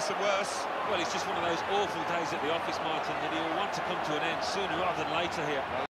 for worse. Well, it's just one of those awful days at the office, Martin, that he'll want to come to an end sooner rather than later here.